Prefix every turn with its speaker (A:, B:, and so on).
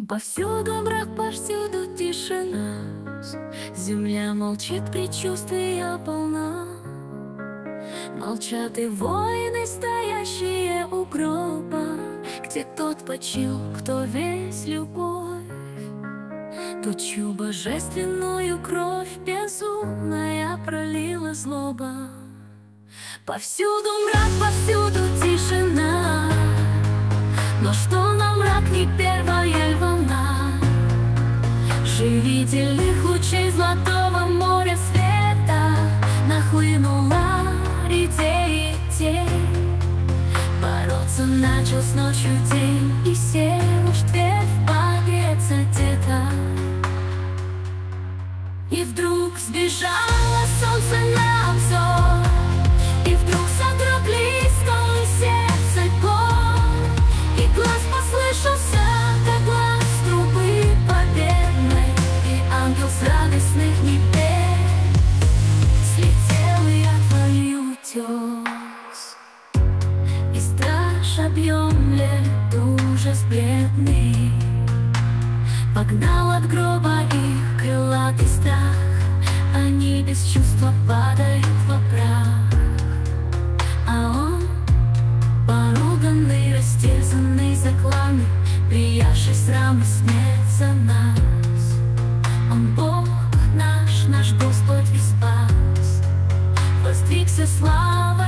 A: Повсюду мрак, повсюду тишина. Земля молчит, предчувствия полна. Молчат и воины, стоящие у гроба, где тот почил, кто весь любовь. Ту, чью божественную кровь безумная пролила злоба. Повсюду мрак, повсюду тишина. Но что нам мрак, не первая волна живительных лучей золотого моря света нахлынула идеи тень. Бороться начал с ночью день, и сел уж дверь погреться где-то. И вдруг сбежало солнце на обзор, и вдруг содрогались скалы сердца гор, и глаз послышался, как глаз трубы победной, и ангел с радостных небес слетел и отворил утес. И страж объемлет ужас бледный, погнал от гроба их крылатый страх. Они без чувства падают во прах, а он, поруганный, растерзанный, закланный, приявший срам и смерть за нас. Он Бог наш, наш Господь и спас, воздвигся слава